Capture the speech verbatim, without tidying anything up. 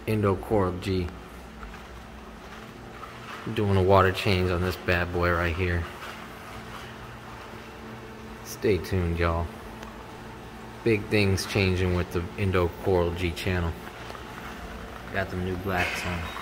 Indo Coral G. Doing a water change on this bad boy right here. Stay tuned, y'all. Big things changing with the Indo Coral G channel. Got the new blacks on.